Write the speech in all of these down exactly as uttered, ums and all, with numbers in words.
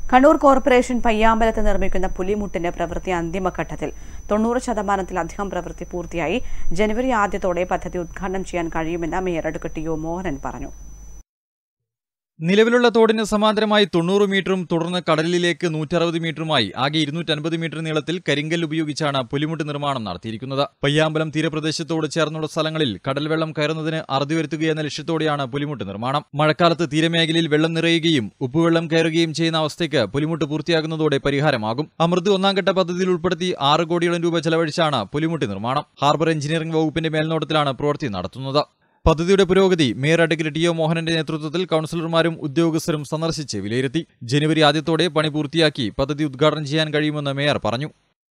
Kannur Corporation പയ്യാമ്പലത്ത് നിർമ്മിക്കുന്ന പുലിമുട്ടിന്റെ പ്രവൃത്തി അന്തിമഘട്ടത്തിൽ തൊണ്ണൂറ് ശതമാനത്തിലധികം പ്രവൃത്തി പൂർത്തിയായി ജനുവരി ആദ്യത്തോടെ പദ്ധതി ഉദ്ഘാടനം ചെയ്യാൻ കഴിയുമെന്ന് mayor advocate T O Mohanan പറഞ്ഞു. നിലവിലുള്ള തോടിന് സമാന്തരമായി തൊണ്ണൂറ് മീറ്ററും തുടർന്ന് കടലിലേക്ക് നൂറ്ററുപത് മീറ്ററുമായി ആകെ ഇരുന്നൂറ്റൻപത് മീറ്റർ നീളത്തിൽ കരിങ്കൽ ഉപയോഗിച്ചാണ് പുലിമുട്ട് നിർമ്മാണം നടത്തിയിരിക്കുന്നത്. പയ്യാമ്പലം തീരപ്രദേശത്തോട് ചേർന്നുള്ള സ്ഥലങ്ങളിൽ കടൽവെള്ളം കയറുന്നതിന് അറുതി വരുത്തുകയെന്ന ലക്ഷ്യത്തോടെയാണ് പുലിമുട്ട് നിർമ്മാണം. മഴക്കാലത്ത് തീരമേഖലയിൽ വെള്ളം നിറയുകയും ഉപ്പുവെള്ളം കയറുകയും ചെയ്യുന്ന അവസ്ഥയ്ക്ക് പുലിമുട്ട് പൂർത്തിയാകുന്നതോടെ പരിഹാരമാകും. അമൃത് ഒന്നാംഘട്ട പദ്ധതിയിൽ ഉൾപ്പെടുത്തി ആറ് കോടിയോളം രൂപ ചെലവഴിച്ചാണ് പുലിമുട്ട് നിർമ്മാണം. ഹാർബർ എഞ്ചിനീയറിംഗ് വകുപ്പിന്റെ മേൽനോട്ടത്തിലാണ് പ്രവൃത്തി നടത്തുന്നത്. പദ്ധതിയുടെ പുരോഗതി മേയർ അഡ്വക്കേറ്റ് ടി ഒ മോഹനന്റെ നേതൃത്വത്തിൽ കൌൺസിലർമാരും ഉദ്യോഗസ്ഥരും സന്ദർശിച്ച് വിലയിരുത്തി. ജനുവരി ആദ്യത്തോടെ പണി പൂർത്തിയാക്കി പദ്ധതി ഉദ്ഘാടനം ചെയ്യാൻ കഴിയുമെന്ന് മേയർ പറഞ്ഞു.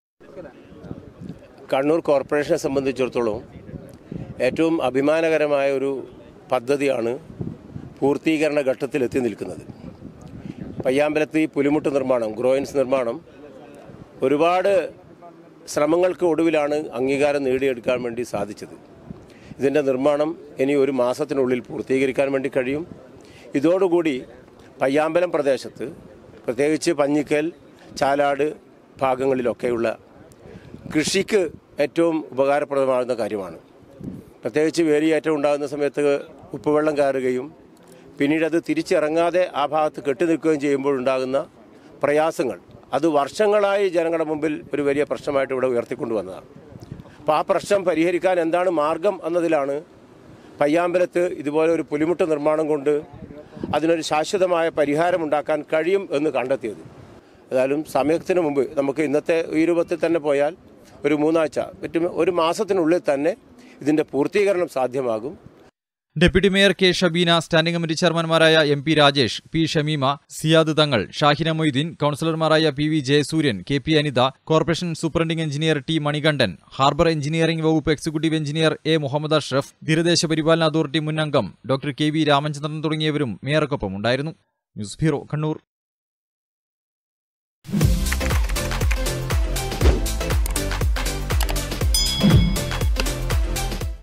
കണ്ണൂർ കോർപ്പറേഷനെ സംബന്ധിച്ചിടത്തോളം ഏറ്റവും അഭിമാനകരമായ ഒരു പദ്ധതിയാണ് പൂർത്തീകരണ ഘട്ടത്തിൽ എത്തി നിൽക്കുന്നത്. പയ്യാമ്പലത്ത് ഈ പുലിമുട്ട് നിർമ്മാണം, ഗ്രോയിൻസ് നിർമ്മാണം ഒരുപാട് ശ്രമങ്ങൾക്ക് ഒടുവിലാണ് അംഗീകാരം നേടിയെടുക്കാൻ വേണ്ടി സാധിച്ചത്. ഇതിൻ്റെ നിർമ്മാണം ഇനി ഒരു മാസത്തിനുള്ളിൽ പൂർത്തീകരിക്കാൻ വേണ്ടി കഴിയും. ഇതോടുകൂടി പയ്യാമ്പലം പ്രദേശത്ത്, പ്രത്യേകിച്ച് പഞ്ഞിക്കൽ, ചാലാട് ഭാഗങ്ങളിലൊക്കെയുള്ള കൃഷിക്ക് ഏറ്റവും ഉപകാരപ്രദമാകുന്ന കാര്യമാണ്. പ്രത്യേകിച്ച് വേലിയേറ്റം ഉണ്ടാകുന്ന സമയത്ത് ഉപ്പുവെള്ളം കയറുകയും പിന്നീട് അത് തിരിച്ചിറങ്ങാതെ ആ ഭാഗത്ത് കെട്ടിനിൽക്കുകയും ചെയ്യുമ്പോഴുണ്ടാകുന്ന പ്രയാസങ്ങൾ, അത് വർഷങ്ങളായി ജനങ്ങളുടെ മുമ്പിൽ ഒരു വലിയ പ്രശ്നമായിട്ട് ഇവിടെ ഉയർത്തിക്കൊണ്ടുവന്നതാണ്. അപ്പോൾ ആ പ്രശ്നം പരിഹരിക്കാൻ എന്താണ് മാർഗം എന്നതിലാണ് പയ്യാമ്പലത്ത് ഇതുപോലെ ഒരു പുലിമുട്ട് നിർമ്മാണം കൊണ്ട് അതിനൊരു ശാശ്വതമായ പരിഹാരം ഉണ്ടാക്കാൻ കഴിയും എന്ന് കണ്ടെത്തിയത്. ഏതായാലും സമയത്തിന് മുമ്പ് നമുക്ക് ഇന്നത്തെ ഈ രൂപത്തിൽ തന്നെ പോയാൽ ഒരു മൂന്നാഴ്ച പറ്റും, ഒരു മാസത്തിനുള്ളിൽ തന്നെ ഇതിൻ്റെ പൂർത്തീകരണം സാധ്യമാകും. Deputy mayor K Shabeena, standing committee ചെയർമാൻമാരായ M P Rajesh, P Shameema, Siyad Thangal, Shahina Moideen, കൌൺസിലർമാരായ P V Jayasuryan, K P Anitha, corporation superintending engineer T Manikandan, harbour engineering വകുപ്പ് executive engineer A Muhammad Ashraf, തീരദേശ പരിപാലന അതോറിറ്റി മുൻ അംഗം ഡോക്ടർ കെ വി രാമചന്ദ്രൻ തുടങ്ങിയവരും മേയർക്കൊപ്പം ഉണ്ടായിരുന്നു. News bureau, Kannur.